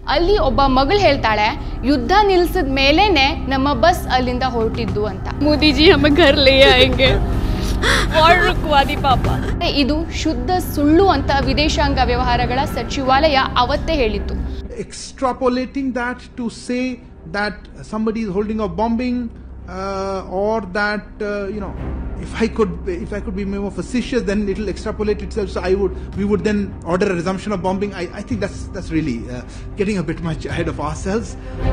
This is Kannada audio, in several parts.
ಅಲ್ಲಿ ಒಬ್ಬ ಮಗಳು ಹೇಳ್ತಾಳೆ ಯುದ್ಧ ನಿಲ್ಲಿಸಿದ ಮೇಲೇನೆ ನಮ್ಮ ಬಸ್ ಅಲ್ಲಿಂದ ಹೊರಟಿದ್ದು ಅಂತ. ಮೋದಿ ಜಿ ಹಮ ಘರ್ ಲೇ ಆಯೆಂಗೆ ವಾರ್ ರುಕ್ವಾ ದಿ ಪಾಪ. ಇದು ಶುದ್ಧ ಸುಳ್ಳು ಅಂತ ವಿದೇಶಾಂಗ ವ್ಯವಹಾರಗಳ ಸಚಿವಾಲಯ ಅವತ್ತೇ ಹೇಳಿತ್ತು. Extrapolating that to say that somebody is holding a bombing or that if I could be more facetious, then it will extrapolate itself. So we would then order a resumption of bombing. I think that's really getting a bit much ahead of ourselves.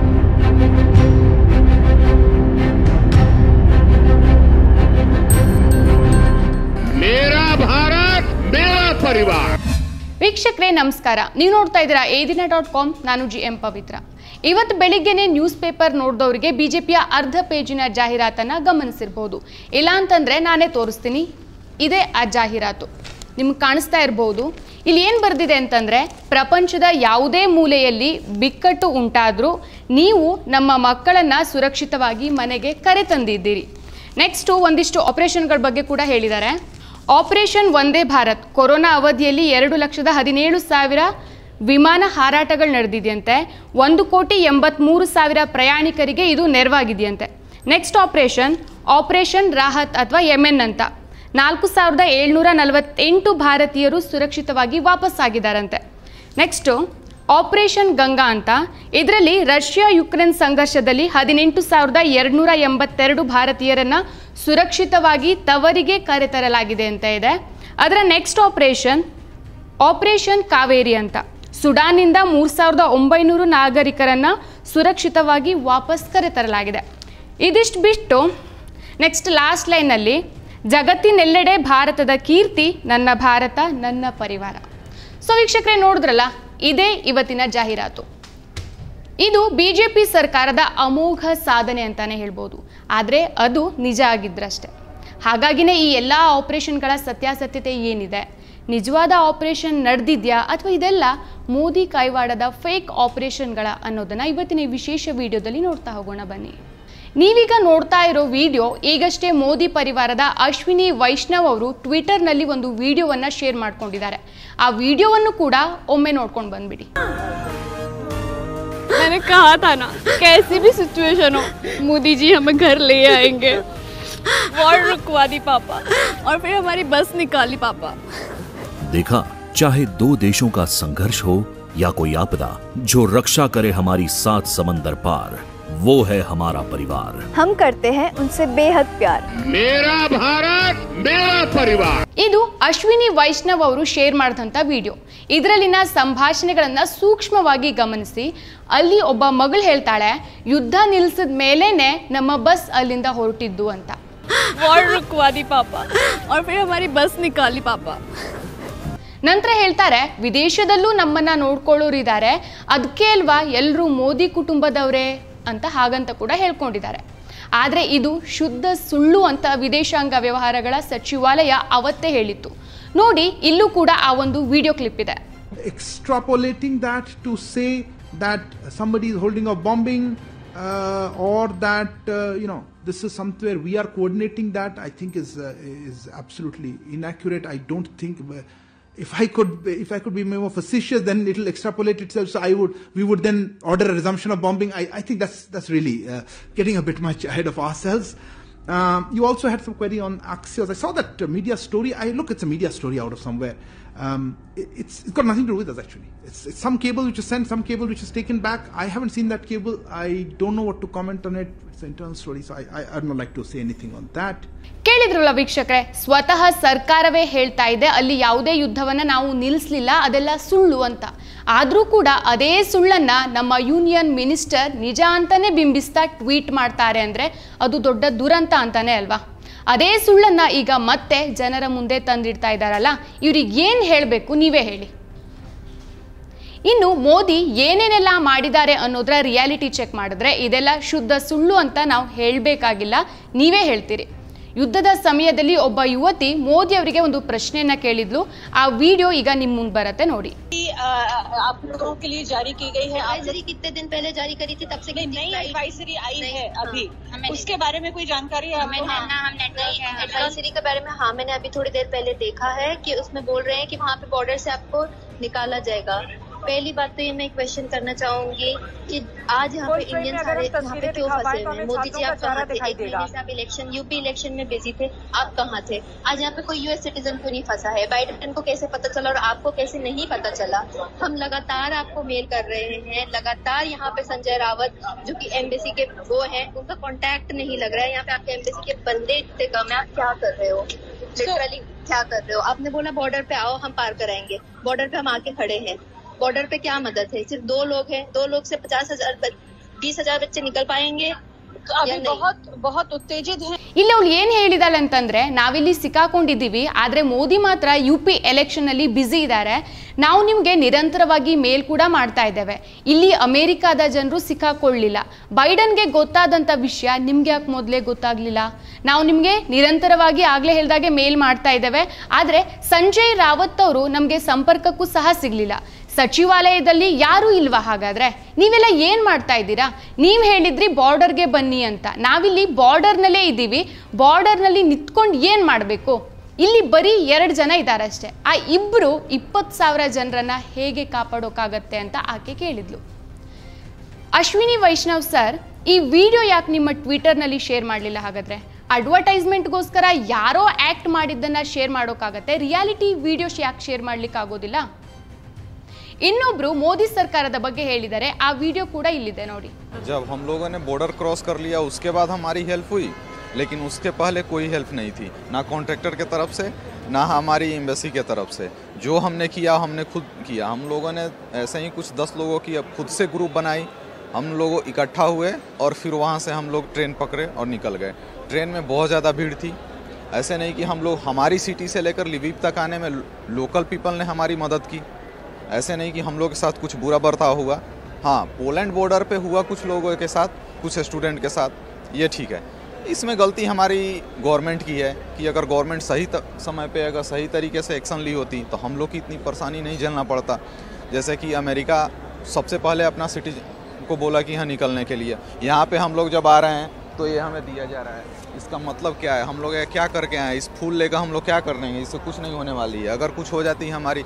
मेरा भारत मेरा परिवार. ವೀಕ್ಷಕರೇ ನಮಸ್ಕಾರ, ನೀವು ನೋಡ್ತಾ ಇದ್ದೀರಾ edina.com. ನಾನು GM ಪವಿತ್ರ. ಇವತ್ತು ಬೆಳಿಗ್ಗೆನೆ ನ್ಯೂಸ್ ಪೇಪರ್ ನೋಡಿದವರಿಗೆ ಬಿಜೆಪಿಯ ಅರ್ಧ ಪೇಜಿನ ಜಾಹೀರಾತನ್ನ ಗಮನಿಸಿರಬಹುದು. ಇಲ್ಲ ಅಂತಂದ್ರೆ ನಾನೇ ತೋರಿಸ್ತೀನಿ. ಇದೇ ಆ ಜಾಹೀರಾತು ನಿಮ್ಗೆ ಕಾಣಿಸ್ತಾ ಇರಬಹುದು. ಇಲ್ಲಿ ಏನು ಬರೆದಿದೆ ಅಂತಂದ್ರೆ, ಪ್ರಪಂಚದ ಯಾವುದೇ ಮೂಲೆಯಲ್ಲಿ ಬಿಕ್ಕಟ್ಟು ಉಂಟಾದರೂ ನೀವು ನಮ್ಮ ಮಕ್ಕಳನ್ನ ಸುರಕ್ಷಿತವಾಗಿ ಮನೆಗೆ ಕರೆ ತಂದಿದ್ದೀರಿ. ನೆಕ್ಸ್ಟು ಒಂದಿಷ್ಟು ಆಪರೇಷನ್ಗಳ ಬಗ್ಗೆ ಕೂಡ ಹೇಳಿದ್ದಾರೆ. ಆಪರೇಷನ್ ವಂದೇ ಭಾರತ್ ಕೊರೋನಾ ಅವಧಿಯಲ್ಲಿ 2,17,000 ವಿಮಾನ ಹಾರಾಟಗಳು ನಡೆದಿದೆಯಂತೆ. 1,83,00,000 ಪ್ರಯಾಣಿಕರಿಗೆ ಇದು ನೆರವಾಗಿದೆಯಂತೆ. ನೆಕ್ಸ್ಟ್ ಆಪರೇಷನ್ ರಾಹತ್ ಅಥವಾ MN ಅಂತ 4,748 ಭಾರತೀಯರು ಸುರಕ್ಷಿತವಾಗಿ ವಾಪಸ್ಸಾಗಿದ್ದಾರಂತೆ. ನೆಕ್ಸ್ಟು ಆಪರೇಷನ್ ಗಂಗಾ ಅಂತ, ಇದರಲ್ಲಿ ರಷ್ಯಾ ಯುಕ್ರೇನ್ ಸಂಘರ್ಷದಲ್ಲಿ 18,282 ಭಾರತೀಯರನ್ನು ಸುರಕ್ಷಿತವಾಗಿ ತವರಿಗೆ ಕರೆತರಲಾಗಿದೆ ಅಂತ ಇದೆ. ಅದರ ನೆಕ್ಸ್ಟ್ ಆಪರೇಷನ್ ಕಾವೇರಿ ಅಂತ, ಸುಡಾನ್ನಿಂದ 3,900 ನಾಗರಿಕರನ್ನು ಸುರಕ್ಷಿತವಾಗಿ ವಾಪಸ್ ಕರೆತರಲಾಗಿದೆ. ಇದಿಷ್ಟು ಬಿಟ್ಟು ನೆಕ್ಸ್ಟ್ ಲಾಸ್ಟ್ ಲೈನಲ್ಲಿ, ಜಗತ್ತಿನೆಲ್ಲೆಡೆ ಭಾರತದ ಕೀರ್ತಿ, ನನ್ನ ಭಾರತ ನನ್ನ ಪರಿವಾರ. ಸೊ ವೀಕ್ಷಕರೇ ನೋಡಿದ್ರಲ್ಲ, ಇದೇ ಇವತ್ತಿನ ಜಾಹೀರಾತು. ಇದು ಬಿಜೆಪಿ ಸರ್ಕಾರದ ಅಮೋಘ ಸಾಧನೆ ಅಂತಾನೆ ಹೇಳ್ಬೋದು. ಆದರೆ ಅದು ನಿಜ ಆಗಿದ್ರಷ್ಟೆ. ಹಾಗಾಗಿನೇ ಈ ಎಲ್ಲ ಆಪರೇಷನ್ಗಳ ಸತ್ಯಾಸತ್ಯತೆ ಏನಿದೆ, ನಿಜವಾದ ಆಪರೇಷನ್ ನಡೆದಿದ್ಯಾ ಅಥವಾ ಇದೆಲ್ಲ ಮೋದಿ ಕೈವಾಡದ ಫೇಕ್ ಆಪರೇಷನ್ಗಳ ಅನ್ನೋದನ್ನು ಇವತ್ತಿನ ವಿಶೇಷ ವಿಡಿಯೋದಲ್ಲಿ ನೋಡ್ತಾ ಹೋಗೋಣ ಬನ್ನಿ. ನೀವೀಗ ನೋಡ್ತಾ ಇರೋ ವಿಡಿಯೋ, ಈಗಷ್ಟೇ ಮೋದಿ ಪರಿವಾರದ ಅಶ್ವಿನಿ ವೈಷ್ಣವ್ ಅವರು ಟ್ವಿಟರ್ನಲ್ಲಿ ಒಂದು ವಿಡಿಯೋವನ್ನು ಶೇರ್ ಮಾಡ್ಕೊಂಡಿದ್ದಾರೆ. ಆ ವಿಡಿಯೋವನ್ನು ಕೂಡ ಒಮ್ಮೆ ನೋಡ್ಕೊಂಡು ಬಂದ್ಬಿಡಿ. मैंने कहा था ना, कैसी भी सिचुएशन हो मोदी जी हमें घर ले आएंगे, वॉर रुकवा दी पापा और फिर हमारी बस निकाली पापा. देखा, चाहे दो देशों का संघर्ष हो या कोई आपदा, जो रक्षा करे हमारी 7 समंदर पार, वो है हमारा परिवार. हम करते हैं उनसे बेहद प्यार. मेरा भारत मेरा परिवार. ಇದು ಅಶ್ವಿನಿ ವೈಷ್ಣವ್ ಅವರು ಶೇರ್ ಮಾಡಿದಂಥ ವಿಡಿಯೋ. ಇದರಲ್ಲಿನ ಸಂಭಾಷಣೆಗಳನ್ನು ಸೂಕ್ಷ್ಮವಾಗಿ ಗಮನಿಸಿ. ಅಲ್ಲಿ ಒಬ್ಬ ಮಗಳು ಹೇಳ್ತಾಳೆ ಯುದ್ಧ ನಿಲ್ಲಿಸಿದ ಮೇಲೇನೆ ನಮ್ಮ ಬಸ್ ಅಲ್ಲಿಂದ ಹೊರಟಿದ್ದು ಅಂತ. वॉर रुकवा दी पापा और फिर हमारी बस निकाली पापा. ನಂತರ ಹೇಳ್ತಾರೆ, ವಿದೇಶದಲ್ಲೂ ನಮ್ಮನ್ನ ನೋಡ್ಕೊಳ್ಳೋರಿದ್ದಾರೆ, ಅದಕ್ಕೆ ಅಲ್ವಾ ಎಲ್ಲರೂ ಮೋದಿ ಕುಟುಂಬದವರೇ ಅಂತ ಹಾಗಂತ ಕೂಡ ಹೇಳ್ಕೊಂಡಿದ್ದಾರೆ. ಆದರೆ ಇದು ಶುದ್ಧ ಸುಳ್ಳು ಅಂತ ವಿದೇಶಾಂಗ ವ್ಯವಹಾರಗಳ ಸಚಿವಾಲಯ ಅವತ್ತೇ ಹೇಳಿತ್ತು. ನೋಡಿ, ಇಲ್ಲೂ ಕೂಡ ಆ ಒಂದು ವಿಡಿಯೋ ಕ್ಲಿಪ್ ಇದೆ. Extrapolating that to say that somebody is holding a bombing or that this is somewhere we are coordinating that, I think is absolutely inaccurate. I don't think if I could be more facetious, then it will extrapolate itself. So we would then order a resumption of bombing. I think that's really getting a bit much ahead of ourselves. You also had some query on Axios. I saw that media story. It's a media story out of somewhere. It's got nothing to do with us actually. It's some cable which is sent, some cable which is taken back. I haven't seen that cable. I don't know what to comment on it. It's an internal story, so I'd not like to say anything on that. ಕೇಳಿದ್ರಲ್ಲ ವೀಕ್ಷಕರೇ, ಸ್ವತಃ ಸರ್ಕಾರವೇ ಹೇಳ್ತಾ ಇದೆ ಅಲ್ಲಿ ಯಾವುದೇ ಯುದ್ಧವನ್ನ ನಾವು ನಿಲ್ಲಿಸಲಿಲ್ಲ, ಅದೆಲ್ಲ ಸುಳ್ಳು ಅಂತ. ಆದರೂ ಕೂಡ ಅದೇ ಸುಳ್ಳನ್ನ ನಮ್ಮ ಯೂನಿಯನ್ ಮಿನಿಸ್ಟರ್ ನಿಜ ಅಂತಾನೆ ಬಿಂಬಿಸ್ತಾ ಟ್ವೀಟ್ ಮಾಡ್ತಾರೆ ಅಂದ್ರೆ ಅದು ದೊಡ್ಡ ದುರಂತ ಅಂತಾನೆ ಅಲ್ವಾ. ಅದೇ ಸುಳ್ಳನ್ನ ಈಗ ಮತ್ತೆ ಜನರ ಮುಂದೆ ತಂದಿಡ್ತಾ ಇದ್ದಾರಲ್ಲ, ಇವ್ರಿಗೆ ಏನು ಹೇಳಬೇಕು ನೀವೇ ಹೇಳಿ. ಇನ್ನು ಮೋದಿ ಏನೇನೆಲ್ಲ ಮಾಡಿದ್ದಾರೆ ಅನ್ನೋದರ ರಿಯಾಲಿಟಿ ಚೆಕ್ ಮಾಡಿದ್ರೆ ಇದೆಲ್ಲ ಶುದ್ಧ ಸುಳ್ಳು ಅಂತ ನಾವು ಹೇಳಬೇಕಾಗಿಲ್ಲ, ನೀವೇ ಹೇಳ್ತೀರಿ. ಯುದ್ಧದ ಸಮಯದಲ್ಲಿ ಒಬ್ಬ ಯುವತಿ ಮೋದಿ ಅವರಿಗೆ ಒಂದು ಪ್ರಶ್ನೆಯನ್ನ ಕೇಳಿದ್ಲು. ಆ ವಿಡಿಯೋ ಈಗ ನಿಮ್ಮ ಮುಂದೆ ಬರುತ್ತೆ ನೋಡಿ. आप लोगों के लिए जारी की गई है, एडवाइजरी कितने दिन पहले जारी करी थी, तब से नई एडवाइजरी आई है अभी, उसके बारे में कोई जानकारी है? एडवाइजरी के बारे में हाँ, मैंने अभी थोड़ी देर पहले देखा है कि उसमें बोल रहे हैं कि वहाँ पे बॉर्डर से आपको निकाला जाएगा पहली बात तो ये मैं क्वेश्चन करना चाहूंगी कि आज यहाँ पे इंडियन सारे यहाँ पे क्यों फंसे हुए हैं? मोदी जी आप कहाँ थे? 1 महीने से आप इलेक्शन यूपी इलेक्शन में बिजी थे, आप कहाँ थे? आज यहाँ पे कोई यूएस सिटीजन क्यों नहीं फंसा है? बाइडेन को कैसे पता चला और आपको कैसे नहीं पता चला? हम लगातार आपको मेल कर रहे हैं, लगातार यहाँ पे संजय रावत जो कि एम्बेसी के वो हैं, उनका कॉन्टैक्ट नहीं लग रहा है। यहाँ पे आपके एम्बेसी के बंदे इतने कम है, आप क्या कर रहे हो? लिटरली क्या कर रहे हो? आपने बोला बॉर्डर पे आओ, हम पार कराएंगे। बॉर्डर पे हम आके खड़े हैं, बॉर्डर पे क्या मदद है? सिर्फ 2 लोग हैं, 2 लोग से 50,000 20,000 बच्चे निकल पाएंगे? अभी बहुत उत्तेजित है। ಇಲ್ಲಿ ಅವಳು ಏನು ಹೇಳಿದಾಳೆ ಅಂತಂದ್ರೆ, ನಾವಿಲ್ಲಿ ಸಿಕ್ಕಾಕೊಂಡಿದ್ದೀವಿ, ಆದರೆ ಮೋದಿ ಮಾತ್ರ UP ಎಲೆಕ್ಷನ್ ಅಲ್ಲಿ ಬ್ಯುಸಿ ಇದ್ದಾರೆ. ನಾವು ನಿಮಗೆ ನಿರಂತರವಾಗಿ ಮೇಲ್ ಕೂಡ ಮಾಡ್ತಾ ಇದ್ದೇವೆ. ಇಲ್ಲಿ ಅಮೆರಿಕಾದ ಜನರು ಸಿಕ್ಕಾಕೊಳ್ಳಿಲ್ಲ. ಬೈಡನ್ಗೆ ಗೊತ್ತಾದಂಥ ವಿಷಯ ನಿಮ್ಗೆ ಯಾಕೆ ಮೊದಲೇ ಗೊತ್ತಾಗ್ಲಿಲ್ಲ? ನಾವು ನಿಮಗೆ ನಿರಂತರವಾಗಿ ಆಗಲೇ ಹೇಳಿದಾಗೆ ಮೇಲ್ ಮಾಡ್ತಾ ಇದ್ದೇವೆ. ಆದರೆ ಸಂಜಯ್ ರಾವತ್ ಅವರು ನಮಗೆ ಸಂಪರ್ಕಕ್ಕೂ ಸಹ ಸಿಗಲಿಲ್ಲ. ಸಚಿವಾಲಯದಲ್ಲಿ ಯಾರೂ ಇಲ್ವಾ? ಹಾಗಾದ್ರೆ ನೀವೆಲ್ಲ ಏನು ಮಾಡ್ತಾ ಇದ್ದೀರಾ? ನೀವು ಹೇಳಿದ್ರಿ ಬಾರ್ಡರ್ಗೆ ಬನ್ನಿ ಅಂತ. ನಾವಿಲ್ಲಿ ಬಾರ್ಡರ್ನಲ್ಲೇ ಇದ್ದೀವಿ, ಬಾರ್ಡರ್ನಲ್ಲಿ ನಿಂತ್ಕೊಂಡು ಏನು ಮಾಡಬೇಕು? ಇಲ್ಲಿ ಬರೀ 2 ಜನ ಇದ್ದಾರೆ ಅಷ್ಟೇ. ಆ ಇಬ್ಬರು 20,000 ಜನರನ್ನ ಹೇಗೆ ಕಾಪಾಡೋಕ್ಕಾಗತ್ತೆ ಅಂತ ಆಕೆ ಕೇಳಿದ್ಲು. ಅಶ್ವಿನಿ ವೈಷ್ಣವ್ ಸರ್, ಈ ವಿಡಿಯೋ ಯಾಕೆ ನಿಮ್ಮ ಟ್ವಿಟರ್ನಲ್ಲಿ ಶೇರ್ ಮಾಡಲಿಲ್ಲ? ಹಾಗಾದ್ರೆ ಅಡ್ವರ್ಟೈಸ್ಮೆಂಟ್ಗೋಸ್ಕರ ಯಾರೋ ಆ್ಯಕ್ಟ್ ಮಾಡಿದ್ದನ್ನು ಶೇರ್ ಮಾಡೋಕ್ಕಾಗತ್ತೆ, ರಿಯಾಲಿಟಿ ವಿಡಿಯೋಸ್ ಯಾಕೆ ಶೇರ್ ಮಾಡ್ಲಿಕ್ಕೆ ಆಗೋದಿಲ್ಲ? ಇನ್ನೊಬ್ರು ಮೋದಿ ಸರ್ಕಾರದ ಬಗ್ಗೆ ಹೇಳಿದ್ದಾರೆ, ಆ ವಿಡಿಯೋ ಕೂಡ ಇಲ್ಲಿದೆ ನೋಡಿ. जब हम लोगों ने बॉर्डर क्रॉस कर लिया उसके बाद हमारी हेल्प हुई, लेकिन उसके पहले कोई हेल्प नहीं थी, ना कॉन्ट्रैक्टर के तरफ से ना हमारी एम्बेसी के तरफ से। जो हमने किया हमने खुद किया। हम लोगों ने ऐसे ही कुछ 10 लोगों की अब खुद से ग्रुप बनाई, हम लोग इकट्ठा हुए और फिर वहाँ से हम लोग ट्रेन पकड़े और निकल गए। ट्रेन में बहुत ज़्यादा भीड़ थी। ऐसे नहीं कि हम लोग हमारी सिटी से लेकर लिविव तक आने में लोकल पीपल ने हमारी मदद की। ऐसे नहीं कि हम लोग के साथ कुछ बुरा बर्ताव हुआ। हाँ, पोलैंड बॉर्डर पे हुआ कुछ लोगों के साथ, कुछ स्टूडेंट के साथ, ये ठीक है। इसमें गलती हमारी गवर्नमेंट की है कि अगर गवर्नमेंट सही समय पे अगर सही तरीके से एक्शन ली होती तो हम लोग की इतनी परेशानी नहीं झेलना पड़ता। जैसे कि अमेरिका सबसे पहले अपना सिटीजन को बोला कि यहाँ निकलने के लिए, यहाँ पे हम लोग जब आ रहे हैं तो ये हमें दिया जा रहा है। इसका मतलब क्या है? हम लोग क्या करके आए? इस फूल लेकर हम लोग क्या कर लेंगे? इससे कुछ नहीं होने वाली है। अगर कुछ हो जाती है हमारी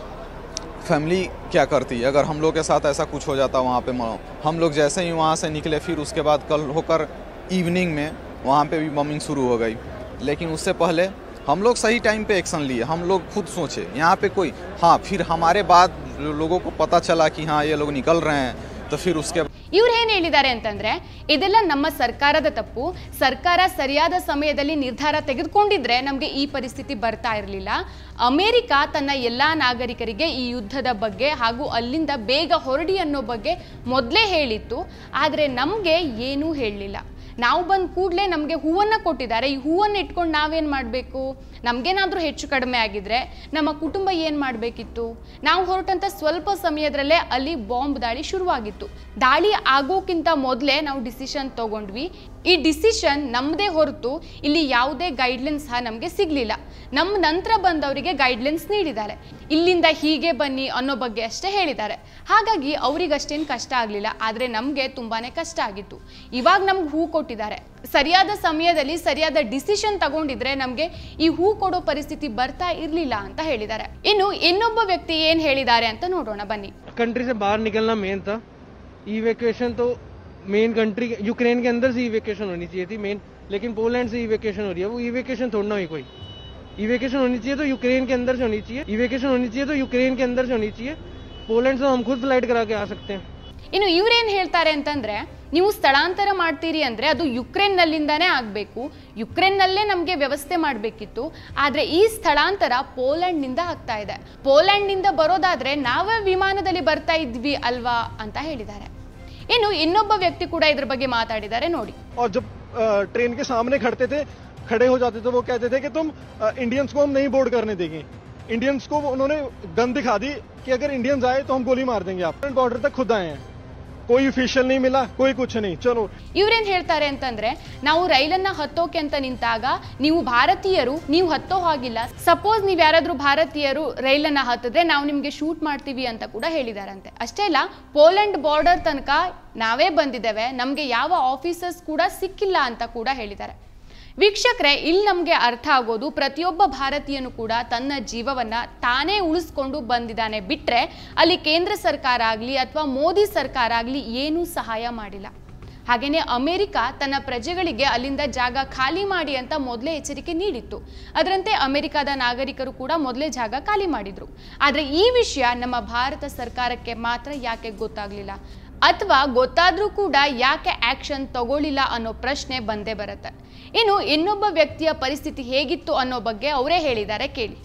फैमिली क्या करती? अगर हम लोग के साथ ऐसा कुछ हो जाता वहाँ पे, हम लोग जैसे ही वहाँ से निकले फिर उसके बाद कल होकर इवनिंग में वहाँ पे भी बमिंग शुरू हो गई। लेकिन उससे पहले हम लोग सही टाइम पे एक्शन लिए, हम लोग खुद सोचे यहाँ पे कोई, हाँ फिर हमारे बाद लोगों को पता चला कि हाँ ये लोग निकल रहे हैं, तो फिर उसके ಇವ್ರು ಏನು ಹೇಳಿದ್ದಾರೆ ಅಂತಂದ್ರೆ, ಇದೆಲ್ಲ ನಮ್ಮ ಸರ್ಕಾರದ ತಪ್ಪು, ಸರ್ಕಾರ ಸರಿಯಾದ ಸಮಯದಲ್ಲಿ ನಿರ್ಧಾರ ತೆಗೆದುಕೊಂಡಿದ್ರೆ ನಮಗೆ ಈ ಪರಿಸ್ಥಿತಿ ಬರ್ತಾ ಇರಲಿಲ್ಲ. ಅಮೆರಿಕ ತನ್ನ ಎಲ್ಲ ನಾಗರಿಕರಿಗೆ ಈ ಯುದ್ಧದ ಬಗ್ಗೆ ಹಾಗೂ ಅಲ್ಲಿಂದ ಬೇಗ ಹೊರಡಿ ಅನ್ನೋ ಬಗ್ಗೆ ಮೊದಲೇ ಹೇಳಿತ್ತು, ಆದರೆ ನಮಗೆ ಏನೂ ಹೇಳಲಿಲ್ಲ. ನಾವು ಬಂದ ಕೂಡಲೇ ನಮಗೆ ಹೂವನ್ನು ಕೊಟ್ಟಿದ್ದಾರೆ. ಈ ಹೂವನ್ನು ಇಟ್ಕೊಂಡು ನಾವೇನು ಮಾಡಬೇಕು? ನಮಗೇನಾದರೂ ಹೆಚ್ಚು ಕಡಿಮೆ ಆಗಿದ್ರೆ ನಮ್ಮ ಕುಟುಂಬ ಏನು ಮಾಡಬೇಕಿತ್ತು? ನಾವು ಹೊರಟಂಥ ಸ್ವಲ್ಪ ಸಮಯದಲ್ಲೇ ಅಲ್ಲಿ ಬಾಂಬ್ ದಾಳಿ ಶುರುವಾಗಿತ್ತು. ದಾಳಿ ಆಗೋಕ್ಕಿಂತ ಮೊದಲೇ ನಾವು ಡಿಸಿಷನ್ ತೊಗೊಂಡ್ವಿ. ಈ ಡಿಸಿಷನ್ ನಮ್ಮದೇ ಹೊರತು ಇಲ್ಲಿ ಯಾವುದೇ ಗೈಡ್ಲೈನ್ಸ್ ಸಹ ನಮಗೆ ಸಿಗಲಿಲ್ಲ. ನಮ್ಮ ನಂತರ ಬಂದವರಿಗೆ ಗೈಡ್ಲೈನ್ಸ್ ನೀಡಿದ್ದಾರೆ, ಇಲ್ಲಿಂದ ಹೀಗೆ ಬನ್ನಿ ಅನ್ನೋ ಬಗ್ಗೆ ಅಷ್ಟೇ ಹೇಳಿದ್ದಾರೆ. ಹಾಗಾಗಿ ಅವರಿಗಷ್ಟೇನು ಕಷ್ಟ ಆಗಲಿಲ್ಲ, ಆದರೆ ನಮಗೆ ತುಂಬಾ ಕಷ್ಟ ಆಗಿತ್ತು. ಇವಾಗ ನಮ್ಗೆ ಹೂ ಕೊಟ್ಟಿದ್ದಾರೆ, ಸರಿಯಾದ ಸಮಯದಲ್ಲಿ ಸರಿಯಾದ ಡಿಸಿಷನ್ ತಗೊಂಡಿದ್ರೆ ನಮಗೆ ಈ ಹೂ ಕೊಡೋ ಪರಿಸ್ಥಿತಿ ಬರ್ತಾ ಇರಲಿಲ್ಲ ಅಂತ ಹೇಳಿದ್ದಾರೆ. ಇನ್ನು ಇನ್ನೊಬ್ಬ ವ್ಯಕ್ತಿ ಏನು ಹೇಳಿದ್ದಾರೆ ಅಂತ ನೋಡೋಣ ಬನ್ನಿ. कंट्री से बाहर निकलना मेन था, इवैक्यूएशन तो मेन कंट्री यूक्रेन के अंदर से इवैक्यूएशन होनी चाहिए थी मेन, लेकिन पोलैंड से इवैक्यूएशन हो रही है। वो इवैक्यूएशन थोड़ा ना हुई, कोई इवैक्यूएशन होनी चाहिए तो यूक्रेन के अंदर से होनी चाहिए, इवैक्यूएशन होनी चाहिए तो यूक्रेन के अंदर से होनी चाहिए। पोलैंड से हम खुद फ्लाइट करा के आ सकते हैं। ಇನ್ನು ಇವರೇನು ಹೇಳ್ತಾರೆ ಅಂತಂದ್ರೆ, ನೀವು ಸ್ಥಳಾಂತರ ಮಾಡ್ತೀರಿ ಅಂದರೆ ಅದು ಯುಕ್ರೇನ್ನಲ್ಲಿಂದಾನೇ ಆಗಬೇಕು, ಯುಕ್ರೇನ್ನಲ್ಲೇ ನಮಗೆ ವ್ಯವಸ್ಥೆ ಮಾಡಬೇಕಿತ್ತು. ಆದರೆ ಈ ಸ್ಥಳಾಂತರ ಪೋಲೆಂಡ್ನಿಂದ ಆಗ್ತಾ ಇದೆ. ಪೋಲೆಂಡ್ನಿಂದ ಬರೋದಾದರೆ ನಾವೇ ವಿಮಾನದಲ್ಲಿ ಬರ್ತಾ ಇದ್ವಿ ಅಲ್ವಾ ಅಂತ ಹೇಳಿದ್ದಾರೆ. ಇನ್ನು ಇನ್ನೊಬ್ಬ ವ್ಯಕ್ತಿ ಕೂಡ ಇದ್ರ ಬಗ್ಗೆ ಮಾತಾಡಿದ್ದಾರೆ ನೋಡಿ. और जब ट्रेन के सामने खड़े हो जाते थे, वो कहते थे कि तुम इंडियंस को हम नहीं बोर्ड करने देंगे। इंडियंस को उन्होंने गन दिखा दी कि अगर इंडियंस आए तो हम गोली मार देंगे। आप बॉर्डर तक खुद आए हैं, कोई ऑफिशियल नहीं मिला, कोई कुछ नहीं। चलो ಇವ್ರೇನು ಹೇಳ್ತಾರೆ ಅಂತಂದ್ರೆ, ನಾವು ರೈಲನ್ನ ಹತ್ತೋಕೆ ಅಂತ ನಿಂತಾಗ ನೀವು ಭಾರತೀಯರು ನೀವು ಹತ್ತೋ ಹಾಗಿಲ್ಲ, ಸಪೋಸ್ ನೀವು ಯಾರಾದ್ರೂ ಭಾರತೀಯರು ರೈಲನ್ನ ಹತ್ತಿದ್ರೆ ನಾವು ನಿಮಗೆ ಶೂಟ್ ಮಾಡ್ತೀವಿ ಅಂತ ಕೂಡ ಹೇಳಿದಾರಂತೆ. ಅಷ್ಟೇ ಅಲ್ಲ, ಪೋಲೆಂಡ್ ಬಾರ್ಡರ್ ತನಕ ನಾವೇ ಬಂದಿದ್ದೇವೆ, ನಮಗೆ ಯಾವ ಆಫೀಸರ್ಸ್ ಕೂಡ ಸಿಕ್ಕಿಲ್ಲ ಅಂತ ಕೂಡ ಹೇಳಿದ್ದಾರೆ. ವೀಕ್ಷಕರೇ, ಇಲ್ಲಿ ನಮಗೆ ಅರ್ಥ ಆಗೋದು ಪ್ರತಿಯೊಬ್ಬ ಭಾರತೀಯನು ಕೂಡ ತನ್ನ ಜೀವವನ್ನು ತಾನೇ ಉಳಿಸ್ಕೊಂಡು ಬಂದಿದ್ದಾನೆ ಬಿಟ್ಟರೆ ಅಲ್ಲಿ ಕೇಂದ್ರ ಸರ್ಕಾರ ಆಗಲಿ ಅಥವಾ ಮೋದಿ ಸರ್ಕಾರ ಆಗಲಿ ಏನೂ ಸಹಾಯ ಮಾಡಿಲ್ಲ. ಹಾಗೆಯೇ ಅಮೆರಿಕ ತನ್ನ ಪ್ರಜೆಗಳಿಗೆ ಅಲ್ಲಿಂದ ಜಾಗ ಖಾಲಿ ಮಾಡಿ ಅಂತ ಮೊದಲೇ ಎಚ್ಚರಿಕೆ ನೀಡಿತ್ತು. ಅದರಂತೆ ಅಮೆರಿಕದ ನಾಗರಿಕರು ಕೂಡ ಮೊದಲೇ ಜಾಗ ಖಾಲಿ ಮಾಡಿದ್ರು. ಆದರೆ ಈ ವಿಷಯ ನಮ್ಮ ಭಾರತ ಸರ್ಕಾರಕ್ಕೆ ಮಾತ್ರ ಯಾಕೆ ಗೊತ್ತಾಗಲಿಲ್ಲ, ಅಥವಾ ಗೊತ್ತಾದ್ರೂ ಕೂಡ ಯಾಕೆ ಆಕ್ಷನ್ ತಗೊಳ್ಳಿಲ್ಲ ಅನ್ನೋ ಪ್ರಶ್ನೆ ಬಂದೇ ಬರುತ್ತೆ. ಇನ್ನು ಇನ್ನೊಬ್ಬ ವ್ಯಕ್ತಿಯ ಪರಿಸ್ಥಿತಿ ಹೇಗಿತ್ತು ಅನ್ನೋ ಬಗ್ಗೆ ಅವರೇ ಹೇಳಿದ್ದಾರೆ, ಕೇಳಿ.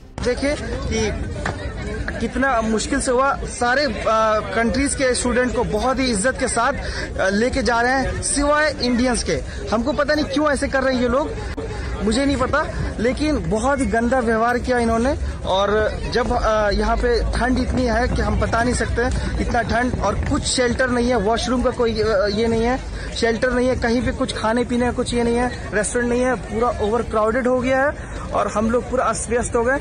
कितना मुश्किल से हुआ, सारे कंट्रीज के स्टूडेंट को बहुत ही इज्जत के साथ लेके जा रहे हैं, सिवाय इंडियंस के। हमको पता नहीं क्यों ऐसे कर रहे हैं ये लोग, मुझे नहीं पता, लेकिन बहुत ही गंदा व्यवहार किया इन्होंने। और जब यहाँ पे ठंड इतनी है कि हम बता नहीं सकते, इतना ठंड, और कुछ शेल्टर नहीं है, वॉशरूम का कोई ये नहीं है, शेल्टर नहीं है, कहीं पे कुछ खाने पीने का कुछ ये नहीं है, रेस्टोरेंट नहीं है, पूरा ओवर क्राउडेड हो गया है और हम लोग पूरा अस्त व्यस्त हो गए।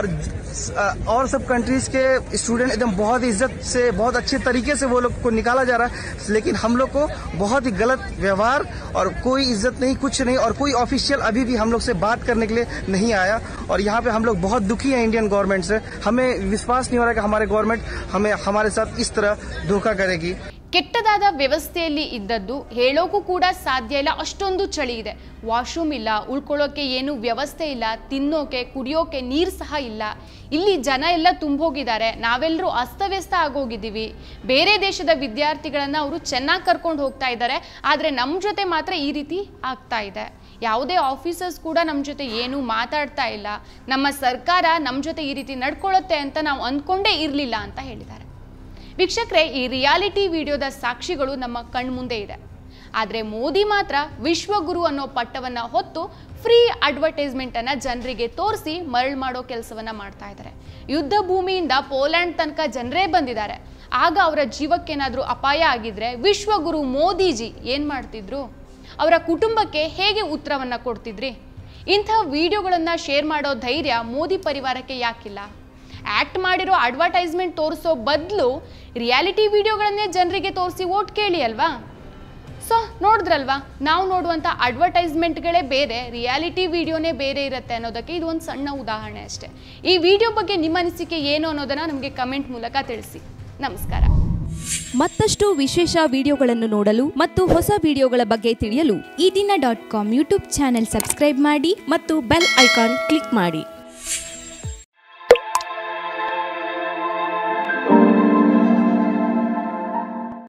और सब कंट्रीज के स्टूडेंट एकदम बहुत इज्जत से, बहुत अच्छे तरीके से वो लोग को निकाला जा रहा है, लेकिन हम लोग को बहुत ही गलत व्यवहार और कोई इज्जत नहीं, कुछ नहीं, और कोई ऑफिशियल अभी भी हम लोग से बात करने के लिए नहीं आया। और यहाँ पे हम लोग बहुत दुखी हैं इंडियन गवर्नमेंट से। हमें विश्वास नहीं हो रहा कि हमारे गवर्नमेंट हमारे साथ इस तरह धोखा करेगी। ಕೆಟ್ಟದಾದ ವ್ಯವಸ್ಥೆಯಲ್ಲಿ ಇದ್ದದ್ದು ಹೇಳೋಕ್ಕೂ ಕೂಡ ಸಾಧ್ಯ ಇಲ್ಲ, ಅಷ್ಟೊಂದು ಚಳಿ ಇದೆ. ವಾಶ್ರೂಮ್ ಇಲ್ಲ, ಉಳ್ಕೊಳ್ಳೋಕೆ ಏನು ವ್ಯವಸ್ಥೆ ಇಲ್ಲ, ತಿನ್ನೋಕೆ ಕುಡಿಯೋಕೆ ನೀರು ಸಹ ಇಲ್ಲ. ಇಲ್ಲಿ ಜನ ಎಲ್ಲ ತುಂಬೋಗಿದ್ದಾರೆ, ನಾವೆಲ್ಲರೂ ಅಸ್ತವ್ಯಸ್ತ ಆಗೋಗಿದ್ದೀವಿ. ಬೇರೆ ದೇಶದ ವಿದ್ಯಾರ್ಥಿಗಳನ್ನು ಅವರು ಚೆನ್ನಾಗಿ ಕರ್ಕೊಂಡು ಹೋಗ್ತಾ ಇದ್ದಾರೆ, ಆದರೆ ನಮ್ಮ ಜೊತೆ ಮಾತ್ರ ಈ ರೀತಿ ಆಗ್ತಾ ಇದೆ. ಯಾವುದೇ ಆಫೀಸರ್ಸ್ ಕೂಡ ನಮ್ಮ ಜೊತೆ ಏನೂ ಮಾತಾಡ್ತಾ ಇಲ್ಲ. ನಮ್ಮ ಸರ್ಕಾರ ನಮ್ಮ ಜೊತೆ ಈ ರೀತಿ ನಡ್ಕೊಳ್ಳುತ್ತೆ ಅಂತ ನಾವು ಅಂದ್ಕೊಂಡೇ ಇರಲಿಲ್ಲ ಅಂತ ಹೇಳಿದ್ದಾರೆ. ವೀಕ್ಷಕರೇ, ಈ ರಿಯಾಲಿಟಿ ವಿಡಿಯೋದ ಸಾಕ್ಷಿಗಳು ನಮ್ಮ ಕಣ್ಮುಂದೆ ಇದೆ. ಆದರೆ ಮೋದಿ ಮಾತ್ರ ವಿಶ್ವಗುರು ಅನ್ನೋ ಪಟ್ಟವನ್ನು ಹೊತ್ತು ಫ್ರೀ ಅಡ್ವರ್ಟೈಸ್ಮೆಂಟನ್ನು ಜನರಿಗೆ ತೋರಿಸಿ ಮರಳು ಮಾಡೋ ಕೆಲಸವನ್ನು ಮಾಡ್ತಾ ಇದ್ದಾರೆ. ಯುದ್ಧ ಭೂಮಿಯಿಂದ ಪೋಲ್ಯಾಂಡ್ ತನಕ ಜನರೇ ಬಂದಿದ್ದಾರೆ. ಆಗ ಅವರ ಜೀವಕ್ಕೇನಾದರೂ ಅಪಾಯ ಆಗಿದ್ರೆ ವಿಶ್ವಗುರು ಮೋದಿಜಿ ಏನು ಮಾಡ್ತಿದ್ರು? ಅವರ ಕುಟುಂಬಕ್ಕೆ ಹೇಗೆ ಉತ್ತರವನ್ನು ಕೊಡ್ತಿದ್ರಿ? ಇಂಥ ವಿಡಿಯೋಗಳನ್ನು ಶೇರ್ ಮಾಡೋ ಧೈರ್ಯ ಮೋದಿ ಪರಿವಾರಕ್ಕೆ ಯಾಕಿಲ್ಲ? ಆ್ಯಕ್ಟ್ ಮಾಡಿರೋ ಅಡ್ವರ್ಟೈಸ್ಮೆಂಟ್ ತೋರಿಸೋ ಬದಲು ರಿಯಾಲಿಟಿ ವಿಡಿಯೋಗಳನ್ನೇ ಜನರಿಗೆ ತೋರಿಸಿ ವೋಟ್ ಕೇಳಿ ಅಲ್ವಾ? ಸೊ ನೋಡಿದ್ರಲ್ವಾ, ನಾವು ನೋಡುವಂಥ ಅಡ್ವರ್ಟೈಸ್ಮೆಂಟ್ಗಳೇ ಬೇರೆ, ರಿಯಾಲಿಟಿ ವಿಡಿಯೋನೇ ಬೇರೆ ಇರುತ್ತೆ ಅನ್ನೋದಕ್ಕೆ ಇದು ಒಂದು ಸಣ್ಣ ಉದಾಹರಣೆ ಅಷ್ಟೇ. ಈ ವಿಡಿಯೋ ಬಗ್ಗೆ ನಿಮ್ಮ ಅನಿಸಿಕೆ ಏನು ಅನ್ನೋದನ್ನು ನಮಗೆ ಕಮೆಂಟ್ ಮೂಲಕ ತಿಳಿಸಿ. ನಮಸ್ಕಾರ. ಮತ್ತಷ್ಟು ವಿಶೇಷ ವಿಡಿಯೋಗಳನ್ನು ನೋಡಲು ಮತ್ತು ಹೊಸ ವಿಡಿಯೋಗಳ ಬಗ್ಗೆ ತಿಳಿಯಲು eDina.com ಯೂಟ್ಯೂಬ್ ಚಾನೆಲ್ ಸಬ್ಸ್ಕ್ರೈಬ್ ಮಾಡಿ ಮತ್ತು ಬೆಲ್ ಐಕಾನ್ ಕ್ಲಿಕ್ ಮಾಡಿ.